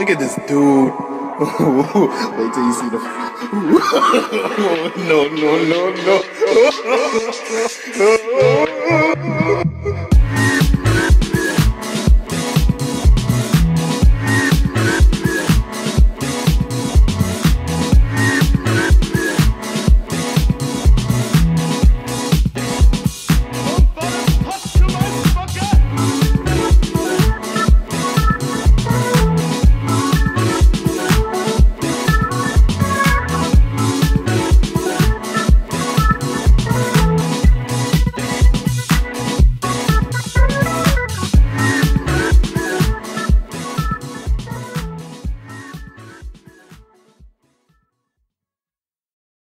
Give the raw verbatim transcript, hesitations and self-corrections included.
Look at this dude. Wait till you see the. No, no, no, no.